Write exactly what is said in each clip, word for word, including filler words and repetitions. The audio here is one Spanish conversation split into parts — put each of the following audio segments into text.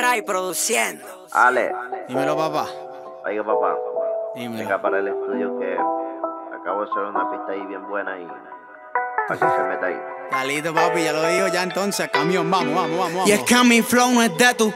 Ray produciendo. Ale. Dímelo, papá. Oiga, papá. Dímelo. Venga para el estudio que acabo de hacer una pista ahí bien buena y para que se meta ahí. Ya listo, papi, ya lo digo ya entonces. Camión, vamos, vamos, vamos, vamos. Y es que mi flow no es de tu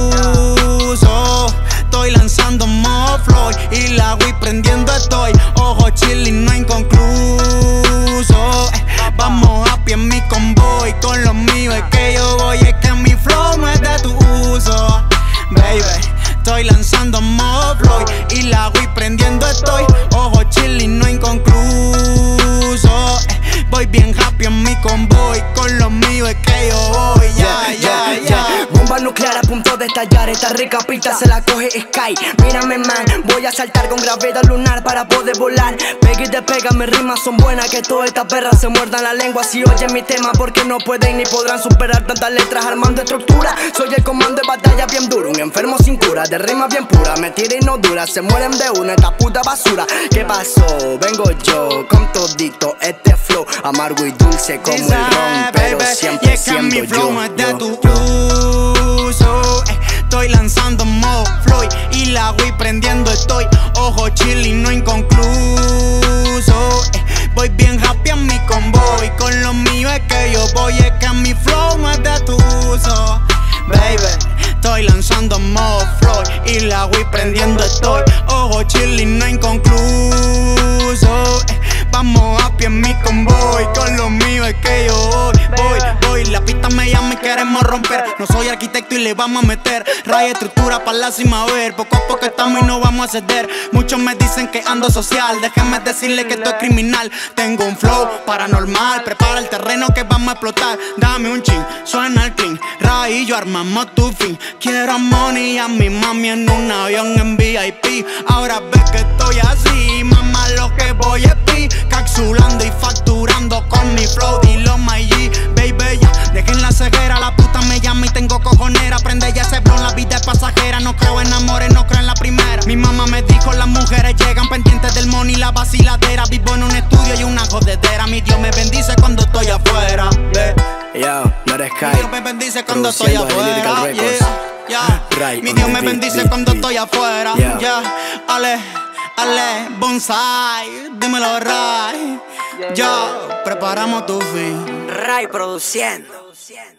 uso. Estoy lanzando modo flow y la Wii prendiendo estoy. Ojo chilling, no inconcluso. Eh, Vamos a pie en mi convoy. Con lo mío es que yo voy. Es que mi flow no es de tu uso. Baby, estoy lanzando modo flow y la Wii prendiendo estoy. Ojo chilling, no inconcluso. Eh, Voy bien happy en mi convoy. Con lo mío es que yo voy. Ya, ya, ya. Bomba nuclear a punto de estallar. Esta rica pista se la coge Sky. Mírame, man, voy a saltar con gravedad lunar para poder volar. Pega y despega, mis rimas son buenas. Que todas estas perras se muerdan la lengua si oyen mi tema, porque no pueden ni podrán superar tantas letras armando estructura. Soy el comando de batalla bien duro, un enfermo sin cura, de rimas bien pura. Me tira y no dura, se mueren de una esta puta basura. ¿Qué pasó? Vengo yo con todito este flow, amargo y dulce como el ron, pero baby, siempre y es que siendo mi flow yo, no es de yo, tu yo. uso. eh, Estoy lanzando modo flow y la Wii prendiendo estoy. Ojo chilling, no inconcluso. eh, Voy bien happy en mi convoy. Con lo mío es que yo voy. Es que mi flow no es de tu uso. Baby, estoy lanzando modo flow y la Wii prendiendo estoy. Ojo chilling, no inconcluso. eh, Vamos a pie en mi convoy. Con lo mío es que yo voy, voy, voy. La pista me llama y queremos romper. No soy arquitecto y le vamos a meter raya estructura para la cima, a ver. Poco a poco estamos y no vamos a ceder. Muchos me dicen que ando social. Déjenme decirle que estoy criminal. Tengo un flow paranormal. Prepara el terreno que vamos a explotar. Dame un chin, suena el clean. Ray y yo armamos tu fin. Quiero money a mi mami en un avión en V I P. Ahora ves que estoy así, mamá, lo que voy es pi. Capsulando y facturando con mi flow. Dilo my G, baby, ya. Dejen la ceguera, la puta me llama y tengo cojonera. Prende ya ese blon, la vida es pasajera. No creo en amores, no creo en la primera. Mi mamá me dijo, las mujeres llegan pendientes del money, la vaciladera. Vivo en un estudio y una jodedera. Mi Dios me bendice cuando estoy afuera. Ve. Yo, no eres Sky. Mi Dios me bendice cuando estoy afuera. Yeah, yeah. Right, Mi on Dios the me beat, bendice beat, cuando beat. estoy afuera. Yeah. Yeah. Ale, ale, bonsai, dímelo, Ray. Yo, preparamos tu fin. Ray produciendo.